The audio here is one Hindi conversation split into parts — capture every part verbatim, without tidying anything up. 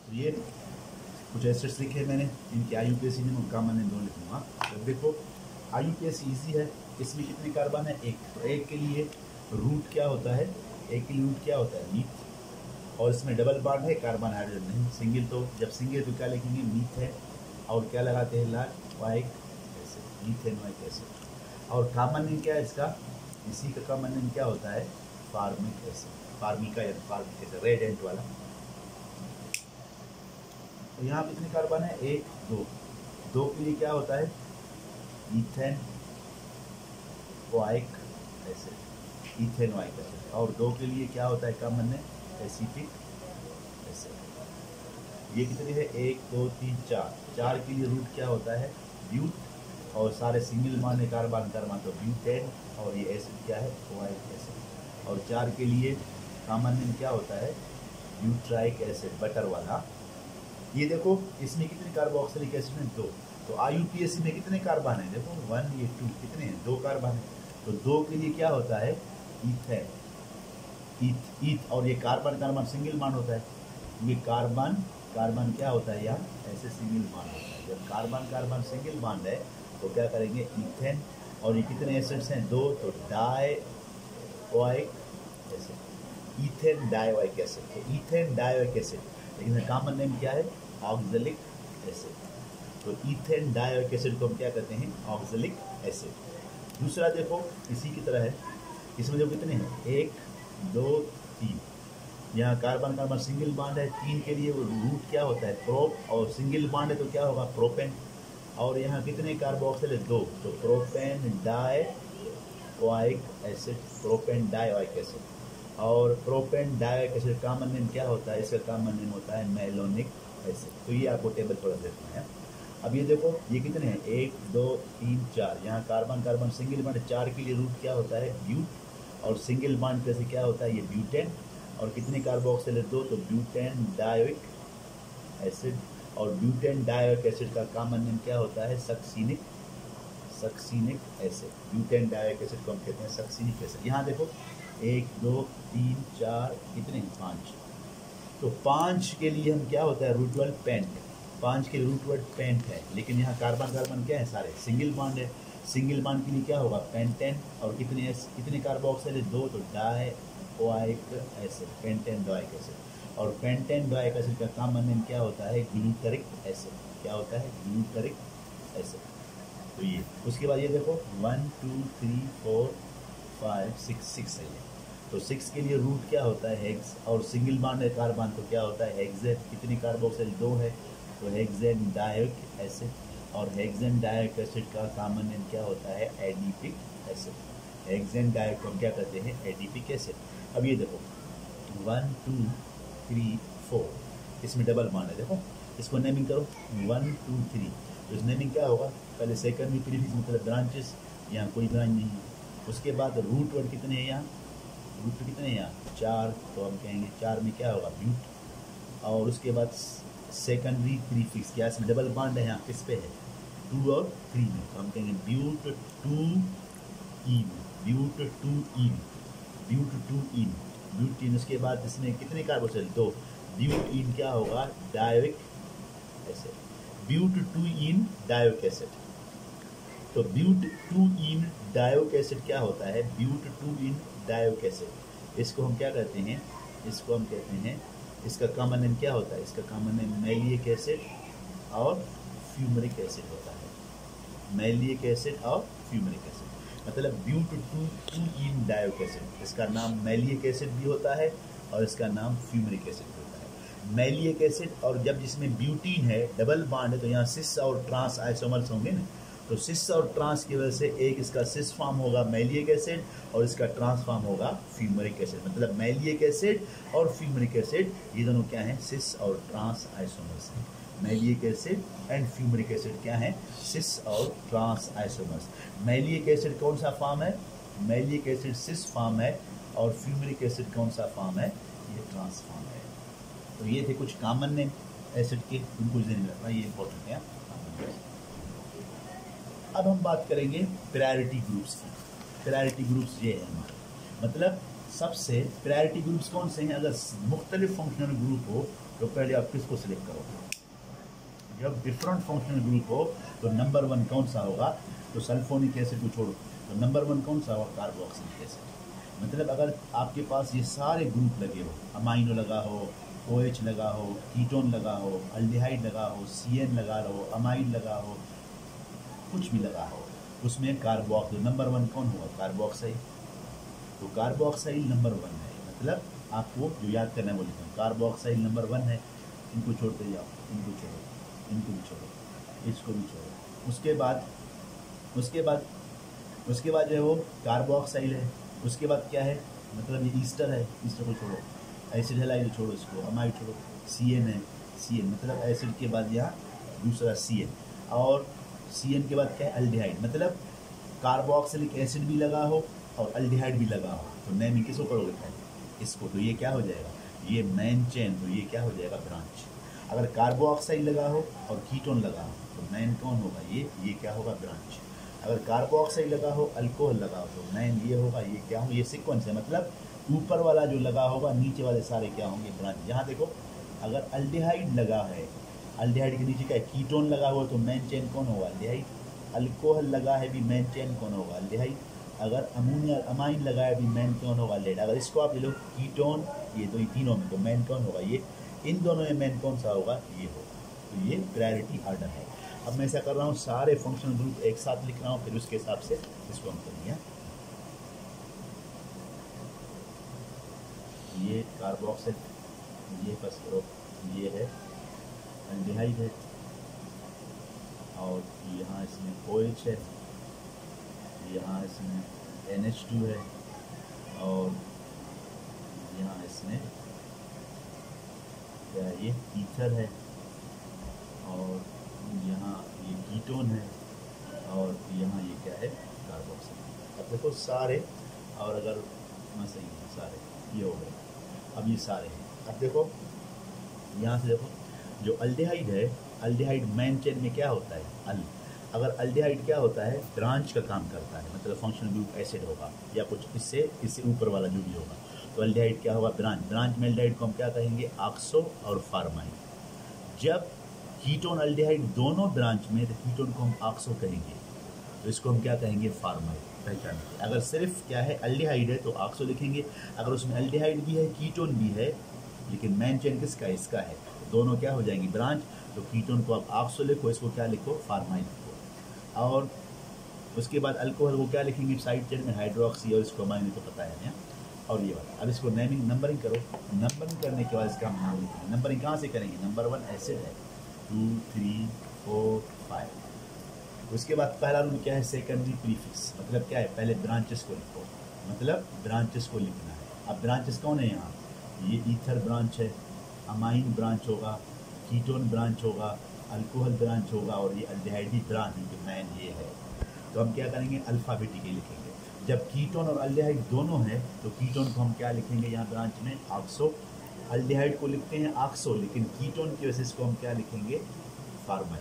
तो ये कुछ एसिड्स लिखे मैंने, इनके आई यू पी एस में कॉमन नेम दो लिखूँगा। तो देखो I U P S easy है, इसमें कितने कार्बन है? एक। तो एक के लिए रूट क्या होता है? एक के लिए रूट क्या होता है? मीथ। और इसमें डबल बॉन्ड है, कार्बन हाइड्रोजन नहीं। सिंगल तो जब सिंगल तो क्या लिखेंगे? मीथ है। और क्या लगाते हैं? Last oic acid, methane oic acid. और कॉमन नेम क्या है इसका? इसी का कॉमन नेम क्या होता है? फार्मिक एसिड, फार्मिका या फार्मिक एसिड, रेड एंट वाला। तो यहाँ पे कितने कार्बन है? एक, दो। दो के लिए क्या होता है? इथेन वाइक एसिड, इथेन वाइक एसिड। और दो के लिए क्या होता है कॉमन में? Acetic acid. ये कितने है? एक, दो, तीन, चार। चार के लिए रूट क्या होता है? ब्यूट। और सारे सिंगल मान है कार्बन कार्बन तो ब्यूटेन। और ये एसिड क्या है? वाइक एसिड। और चार के लिए कॉमन नेम क्या होता है? ब्यूट्राइक एसिड, बटर वाला। ये देखो इसमें कितने कार्बोक्सिलिक एसिड हैं? दो। तो आई यू पी एस में कितने कार्बन है? देखो वन, ये टू, कितने हैं? दो कार्बन है। तो दो के लिए क्या होता है? Ethane, eth eth. और ये कार्बन कार्बन सिंगल बॉन्ड होता है। ये कार्बन कार्बन क्या होता है? यहाँ ऐसे सिंगल बॉन्ड होता है। जब कार्बन कार्बन सिंगल बॉन्ड है तो क्या करेंगे? इथेन। और ये कितने एसिड्स हैं? दो। तो dioic acid, ethane dioic acid. तो इथेन डाइओइक एसिड, लेकिन कॉमन नेम क्या है? Oxalic acid. तो इथेन डाइओइक एसिड को हम क्या कहते हैं? Oxalic acid. दूसरा देखो इसी की तरह है, इसमें जो कितने हैं? एक, दो, तीन। यहाँ कार्बन कार्बन सिंगल बॉन्ड है। तीन के लिए वो रूट क्या होता है? प्रोप। और सिंगल बॉन्ड है तो क्या होगा? प्रोपेन। और यहाँ कितने कार्बोक्सिल है? दो। तो propane dioic acid, propane dioic acid. और propane dioic acid common name क्या होता है? इसका कॉमन नेम होता है मेलोनिक एसिड। तो ये आपको टेबल थोड़ा देखना है। अब ये देखो ये कितने हैं? एक, दो, तीन, चार। यहाँ कार्बन कार्बन सिंगल बॉन्ड, चार के लिए रूट क्या होता है? ब्यूट। और सिंगल बॉन्ड कैसे क्या होता है? ये ब्यूटेन। और कितने कार्बोक्सिल है? दो। तो ब्यूटेन डाइओइक एसिड। और ब्यूटेन डाइओइक एसिड का कॉमन नेम क्या होता है? Succinic succinic acid. Butane dioic acid को हम कहते हैं सक्सीनिक एसिड। यहाँ देखो एक, दो, तीन, चार, कितने? पाँच। तो पाँच के लिए हम क्या होता है? Root word pent. पाँच के रूट वर्ड पेंट है, लेकिन यहाँ कार्बन कार्बन क्या है? सारे सिंगल बॉन्ड है। सिंगल बॉन्ड के लिए क्या होगा? पेंटेन। और कितने कितने कार्बोक्सिल है? दो। तो dioic acid, pentane dioic acid. और पेंटेन डाइओइक एसिड का कॉमन नेम क्या होता है? Glutaric acid. क्या होता है? Glutaric acid. तो ये उसके बाद ये देखो one, two, three, four, five, six. Six है ये। तो सिक्स के लिए रूट क्या होता है? हेक्स। और सिंगल बॉन्ड है कार्बन तो क्या होता है? हेक्सेन। कितनी कार्बोक्सिल? दो है। तो हेक्सेन डाइओइक एसिड। और हेक्सेन डाइओइक एसिड का कॉमन नेम क्या होता है? Adipic acid. हेक्सेन डाइओइक को हम क्या कहते हैं? Adipic acid. अब ये देखो वन, टू, थ्री, फोर, इसमें डबल बॉन्ड है। देखो इसको नेमिंग करो वन, टू, थ्री। तो इस नेमिंग क्या होगा? पहले सेकंड भी प्रीफिक्स मतलब ब्रांचेस, यहाँ कोई ब्रांच नहीं है। उसके बाद रूट वर्ड कितने हैं? यहाँ रूट कितने हैं? यहाँ चार। तो हम कहेंगे चार में क्या होगा? ब्यूट। और उसके बाद सेकेंडरी प्रीफिक्स क्या? इसमें डबल बॉन्ड है। यहाँ किस पे है? टू और थ्री में। तो हम कहेंगे but two ene, but two ene, but two ene, but ene. उसके बाद इसमें कितने कार्बोक्सिल? दो। ब्यूट इन क्या होगा? Dioic acid. But two ene dioic acid. तो but two ene dioic acid क्या होता है? But two ene dioic acid. इसको हम क्या कहते हैं? इसको हम कहते हैं, इसका कॉमन नेम क्या होता है? इसका कॉमन नेम मैलिक एसिड और फ्यूमरिक एसिड होता है। मैलिक एसिड और फ्यूमरिक एसिड मतलब but two two ene dioic acid. इसका नाम मैलिक एसिड भी होता है और इसका नाम फ्यूमरिक एसिड भी होता है। मैलिक एसिड, और जब जिसमें ब्यूटीन है, डबल बॉन्ड है, तो यहाँ सिस और ट्रांस आइसोमर्स होंगे ना। तो सिस और ट्रांस की वजह से एक इसका सिस फॉर्म होगा मैलिक एसिड और इसका ट्रांस फॉर्म होगा फ्यूमरिक एसिड। मतलब मैलिक एसिड और फ्यूमरिक एसिड ये दोनों क्या हैं? सिस और ट्रांस आइसोमर्स हैं। Maleic acid and fumaric acid क्या है? सिस और ट्रांस आइसोमर्स। मैलिक एसिड कौन सा फॉर्म है? मैलिक एसिड सिस फॉर्म है। और फ्यूमरिक एसिड कौन सा फॉर्म है? ये ट्रांस फॉर्म है। तो ये थे कुछ कॉमन नेम एसिड के, उनको ध्यान में रखना, ये इंपॉर्टेंट है। अब हम बात करेंगे प्रायोरिटी ग्रुप्स की। प्रायोरिटी ग्रुप्स ये है हमारे, मतलब सबसे प्रायोरिटी ग्रुप्स कौन से हैं? अगर मुख्तलिफ फंक्शनल ग्रुप हो तो पहले आप किसको सिलेक्ट करोगे? जब डिफरेंट फंक्शनल ग्रुप हो तो नंबर वन कौन सा होगा? तो सल्फोनिक एसिड को छोड़ो तो नंबर वन कौन सा होगा? Carboxylic acid. मतलब अगर आपके पास ये सारे ग्रुप लगे हो, अमाइनो लगा हो, OH लगा हो, कीटोन लगा हो, अल्डिहाइड लगा हो, सी एन लगा हो, अमाइड लगा हो, कुछ भी लगा हो, उसमें कार्बोक्स नंबर वन कौन होगा? कार्बोक्साइल। तो कार्बोक्साइल नंबर वन है। मतलब आपको जो याद करना है वो लिखना, कार्बोक्साइल नंबर वन है। इनको छोड़ते जाओ, इनको छोड़ो, इनको भी छोड़ो, इसको भी छोड़ो। उसके बाद उसके बाद उसके बाद जो है वो कार्बोक्साइल है। उसके बाद क्या है? मतलब ये ईस्टर है, ईस्टर को छोड़ो। एसिड हैलाइड छोड़ो, इसको अमाइड छोड़ो। सी एन है, सी एन मतलब एसिड के बाद यहाँ दूसरा सी एन, और सी एन के बाद क्या है? अल्डिहाइड। मतलब कार्बोक्सिलिक एसिड भी लगा हो और अल्डिहाइड भी लगा हो तो नेमिंग किसको करोगे? पहले इसको। तो ये क्या हो जाएगा? ये मेन चेन। तो ये क्या हो जाएगा? ब्रांच। अगर कार्बोक्साइड लगा हो और कीटोन लगा हो तो मेन कौन होगा? ये ये क्या होगा? ब्रांच। अगर कार्बोक्साइड लगा हो, अल्कोहल लगा हो तो मेन ये होगा। ये क्या हो? ये सीक्वेंस है। मतलब ऊपर वाला जो लगा होगा, नीचे वाले सारे क्या होंगे? ब्रांच। यहाँ देखो, अगर अल्डिहाइड लगा है, अल्डिहाइड के नीचे क्या है? कीटोन लगा हुआ तो मेन चेन कौन होगा? अल्डिहाइड। अल्कोहल लगा है भी मेन चेन कौन होगा? अल्डिहाइड। अगर अमोनिया अमाइन लगा है भी मेन कौन होगा? अल्डिहाइड। अगर इसको आप ले लो कीटोन, ये दो, तीनों में तो मेन कौन होगा? ये। इन दोनों में मेन कौन सा होगा? ये होगा। तो ये प्रायोरिटी ऑर्डर है। अब मैं ऐसा कर रहा हूँ, सारे फंक्शनल ग्रुप एक साथ लिख रहा हूँ, फिर उसके हिसाब से इसको हम करेंगे। ये कार्बोक्सिल, ये बस करो, ये है अल्डिहाइड है, और यहाँ इसमें OH है, यहाँ इसमें एन एच टू है, और यहाँ इसमें क्या है? ये ईथर है, और यहाँ ये कीटोन है, और यहाँ ये क्या है? कार्बोक्सिल। अब देखो सारे, और अगर मैं सही है सारे ये हो गए। अब ये सारे हैं। अब देखो यहाँ से देखो, जो अल्डिहाइड है, अल्डिहाइड मेन चेन में क्या होता है? अल। अगर अल्डिहाइड क्या होता है? ब्रांच का काम करता है। मतलब फंक्शनल ग्रुप एसिड होगा या कुछ इससे इससे ऊपर वाला जो भी होगा, तो अल्डिहाइड क्या होगा? ब्रांच। ब्रांच में अल्डिहाइड को हम क्या कहेंगे? ऑक्सो और फार्माइन। जब कीटोन अल्डिहाइड दोनों ब्रांच में, तो कीटोन को हम ऑक्सो कहेंगे, तो इसको हम क्या कहेंगे? फार्माइन। पहचान। अगर सिर्फ क्या है? अल्डिहाइड है तो ऑक्सो लिखेंगे। अगर उसमें अल्डिहाइड भी है, कीटोन भी है, लेकिन मेन चेन किसका है? इसका है, दोनों क्या हो जाएंगी? ब्रांच। तो कीटोन को आप ऑक्सो लिखो, इसको क्या लिखो? फार्माइन लिखो। और उसके बाद अल्कोहल को क्या लिखेंगे? साइड चेन में हाइड्रोक्सी, और इसको अमाइन तो पता है ना। और ये वाला, अब इसको नेमिंग नंबरिंग करो। नंबरिंग करने के बाद इसका हम नाम लिखेंगे। नंबरिंग कहाँ से करेंगे? नंबर वन एसिड है, टू थ्री फोर फाइव। उसके बाद पहला रूल क्या है? Secondary prefix. मतलब क्या है? पहले ब्रांचेस को लिखो, मतलब ब्रांचेस को लिखना है। अब ब्रांचेस कौन है यहाँ? ये ईथर ब्रांच है, अमाइन ब्रांच होगा, कीटोन ब्रांच होगा, अल्कोहल ब्रांच होगा, और ये अल्डिहाइड भी ब्रांच है, जो मेन ये है। तो हम क्या करेंगे? अल्फ़ाबेटिकली लिखेंगे। जब कीटोन और अल्डिहाइड दोनों है तो कीटोन को हम क्या लिखेंगे? यहाँ ब्रांच में ऑक्सो। अल्डिहाइड को लिखते हैं ऑक्सो, लेकिन कीटोन की वजह से इसको हम क्या लिखेंगे? फार्माइल।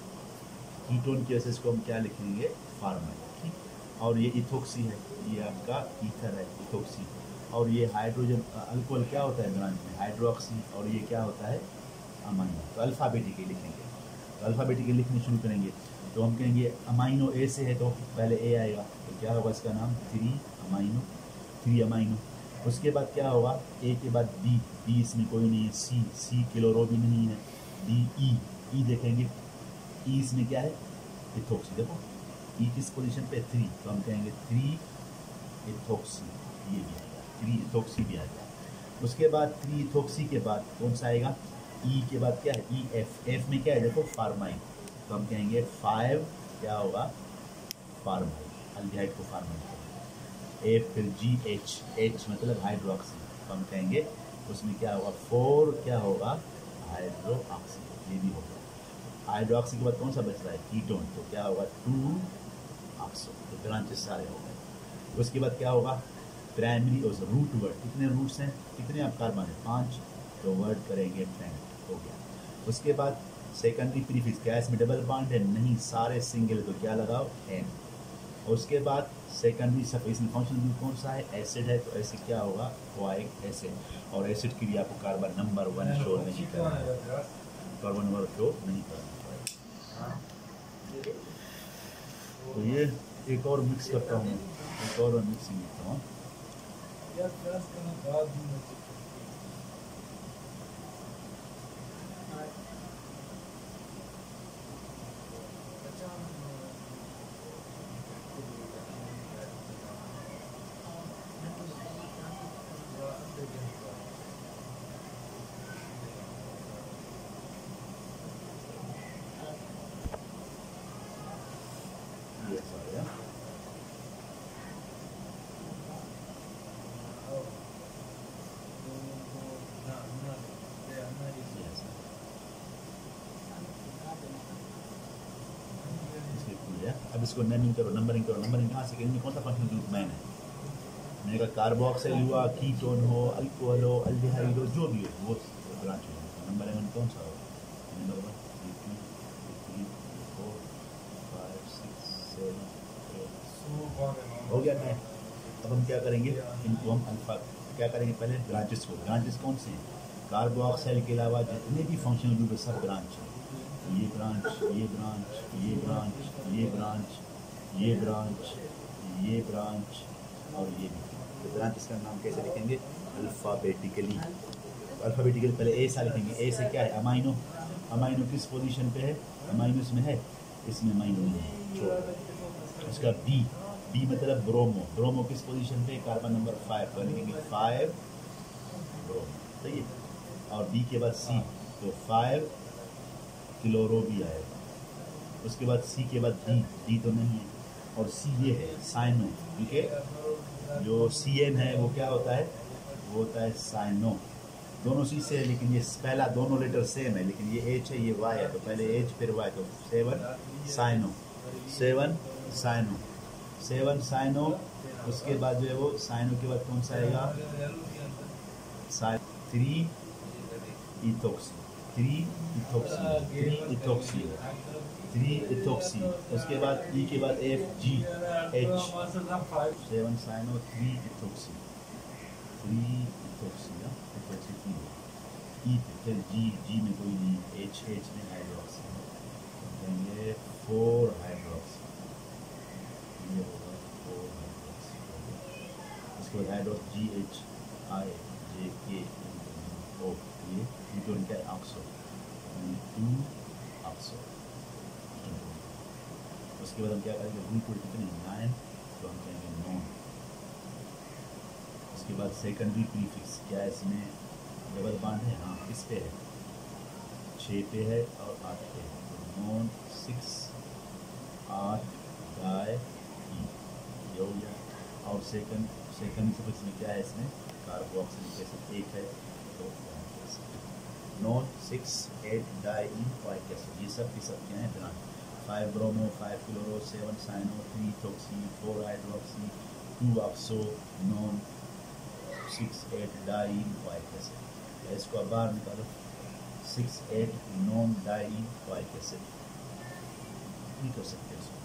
कीटोन की वजह से इसको हम क्या लिखेंगे? फार्माइल। ठीक। और ये इथोक्सी है, ये आपका ईथर है, इथोक्सी। और ये हाइड्रोजन अल्कोहल क्या होता है ब्रांच में? हाइड्रोक्सी। और ये क्या होता है? अमाइनो। तो अल्फ़ाबेटिकली लिखेंगे। तो अल्फ़ाबेटिकली लिखने शुरू करेंगे तो हम कहेंगे अमाइनो ए से है तो पहले ए आएगा, तो क्या होगा इसका नाम? Three amino, three amino. उसके बाद क्या होगा? ए के बाद बी, बी इसमें कोई नहीं है। सी, सी क्लोरोबी नहीं है। डी, ई, ई देखेंगे, ई इसमें क्या है? इथोक्सी। देखो ई किस पोजीशन पे? थ्री, तो हम कहेंगे थ्री इथोक्सी, ये भी आएगा, थ्री इथोक्सी भी आएगा। उसके बाद थ्री इथोक्सी के बाद कौन सा आएगा? ई के बाद क्या है? ई एफ, एफ में क्या है? देखो फार्माइन, तो हम कहेंगे फाइव क्या होगा? फार्माइन, अल्डिहाइड को फार्माइन करेंगे। एफ, फिर जी एच, एच मतलब हाइड्रोक्सी, तो हम कहेंगे उसमें क्या होगा? फोर क्या होगा? हाइड्रोक्सी, ये भी होगा। हाइड्रोक्सी के बाद कौन सा बच रहा है? कीटोन, तो क्या होगा? To oxo. तो ब्रांचेस सारे हो गए। उसके बाद क्या होगा? प्राइमरी और रूट वर्ड। कितने रूट्स हैं? कितने आप कार्बन है? पाँच, तो वर्ड करेंगे टेन, हो गया। उसके बाद सेकेंडरी प्रीफिक्स, क्या इसमें डबल बॉन्ड है? नहीं, सारे सिंगल, तो क्या लगाओ? एन। और उसके बाद सेकेंडरी सब इसमें फंक्शनल ग्रुप कौन सा है, एसिड है, तो ऐसे क्या होगा, क्वाइक एसिड। और एसिड के लिए आपको कार्बन नंबर वन शो नहीं करना है, कार्बन नंबर शो नहीं करना है। तो ये एक और मिक्स करता हूँ, एक और मिक्सिंग करता हूँ। अब इसको नेमिंग करो, नंबरिंग करो। नंबरिंग कहाँ से करेंगे, कौन सा फंक्शनल ग्रुप मैन है। मैंने कहा कार्बोक्सिल हुआ, कीटोन हो, अल्कोहल हो, अल्डिहाइड हो, जो भी हो वो ब्रांच हो जाएगा। नंबर एवन कौन सा हो, number one, two, three, four, five, six, seven, eight, हो गया ना। अब हम क्या करेंगे, इनको हम अल्फा क्या करेंगे, पहले ब्रांचेस को। ब्रांचेस कौन से हैं, कार्बोक्सिल के अलावा जितने भी फंक्शनल ग्रुप है सब ब्रांच है। ये ब्रांच, ये ब्रांच, ये ब्रांच, ये ब्रांच, ये ब्रांच, ये ब्रांच और ये भी। तो ब्रांच इसका नाम कैसे लिखेंगे, अल्फ़ाबेटिकली। तो अल्फ़ाबेटिकली पहले ए सा लिखेंगे। ए से क्या है, अमाइनो। अमाइनो किस पोजीशन पे है, अमाइनो इसमें है, इसमें अमाइनो नहीं है। उसका बी, बी मतलब ब्रोमो। ब्रोमो किस पोजीशन पे, कार्बन नंबर फाइव, तो लिखेंगे फाइव ब्रोमो, सही है। और बी के बाद सी, तो फाइव क्लोरो भी आएगा। उसके बाद सी के बाद डी, डी तो नहीं है, और सी ये है साइनो, ठीक है। जो सी एन है वो क्या होता है, वो होता है साइनो। दोनों सी से है, लेकिन ये पहला दोनों लेटर सेम है, लेकिन ये एच है, ये वाई है, तो पहले एच फिर वाई, तो seven cyano, seven cyano, seven cyano. उसके बाद जो है वो साइनो के बाद कौन सा आएगा, three ethoxy, three ethoxy, three ethoxy, three ethoxy. उसके बाद ई के बाद F G H, seven cyano, three ethoxy, three ethoxy, ethoxy की ई, फिर जी, जी में कोई नहीं, एच, एच में हाइड्रोक्सी देंगे, फोर हाइड्रोक्सी, ये होगा फोर हाइड्रोक्सी। उसके बाद हाइड्रोक्स जी एच आई जे के ओ, ये कीटोन का ऑक्सो, टू ऑक्सो। उसके बाद हम क्या करेंगे, रूट को कितने, नाइन, तो हम कहेंगे नॉन। उसके बाद सेकेंडरी प्रीफिक्स, क्या है इसमें डबल बांड है, हाँ किस पे है, छः पे है और आठ पे है, तो नॉन सिक्स आठ डाई ई, ये हो गया। और सेकंड सेकंड प्रीफिक्स में क्या है, इसमें कार्बोक्सिलिक एसिड एक है, तो नॉन सिक्स एट डाई ई वाइट एसिड, ये सब की सब क्या है branch. Five bromo, five chloro, seven cyano, three ethoxy, four hydroxy, two oxo, non six eight dioic acid. इसको अब बाहर निकालो, six eight non dioic acid, नहीं कर सकते इसको।